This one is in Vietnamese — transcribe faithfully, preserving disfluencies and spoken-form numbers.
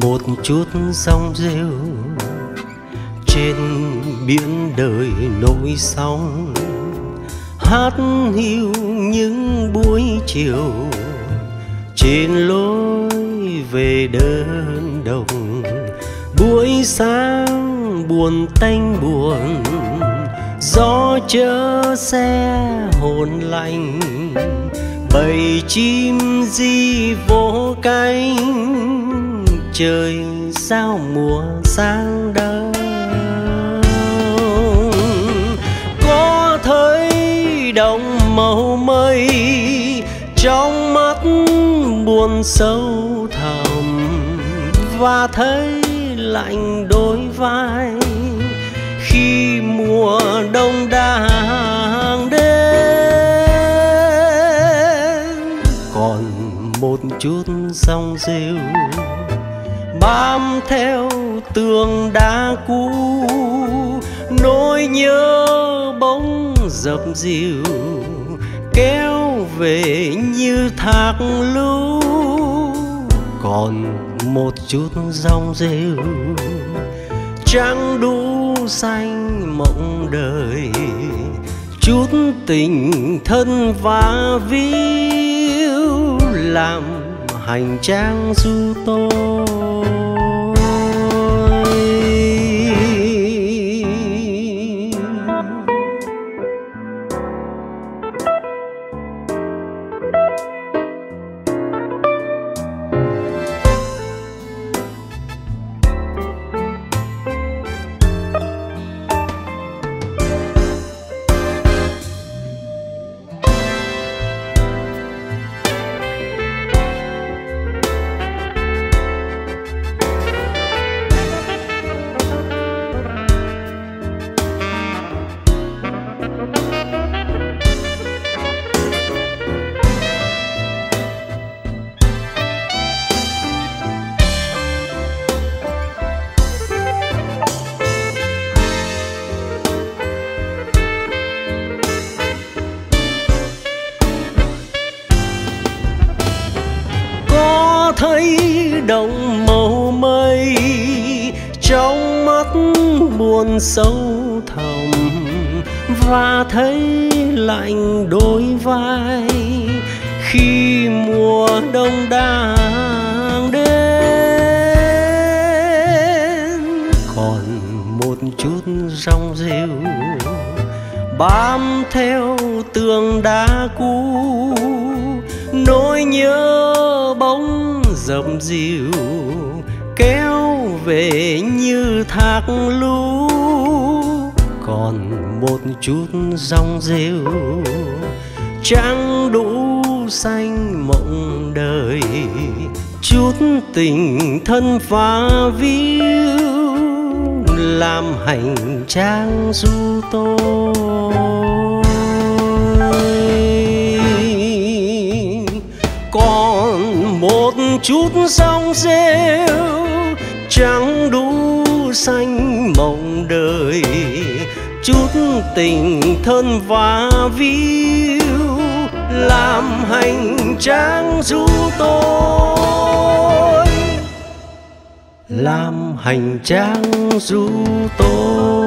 một chút sóng rêu trên biển đời nổi sóng, hát hiu những buổi chiều trên lối về đơn đồng. Buổi sáng buồn tanh buồn, gió chở xe hồn lạnh, bầy chim di vỗ cánh, trời sao mùa sáng đâu. Có thấy đồng màu mây trong mắt buồn sâu thẳm, và thấy lạnh đôi vai khi mùa đông đang đến. Còn một chút sóng rêu bám theo tường đá cũ, nỗi nhớ bỗng dập dìu kéo về như thác lũ. Còn một chút giông rêu trắng đu xanh mộng đời, chút tình thân và víu làm hành trang du tôi. Thấy đồng màu mây trong mắt buồn sâu thẳm, và thấy lạnh đôi vai khi mùa đông đang đến. Còn một chút giông rêu bám theo tường đá cũ, nỗi nhớ bóng dập dìu kéo về như thác lũ. Còn một chút giông rêu trắng đu xanh mộng đời, chút tình thân phá víu làm hành trang du tôi. Còn một chút sóng rêu trắng đu xanh mộng đời, chút tình thân và víu làm hành trang du tôi, làm hành trang du tôi.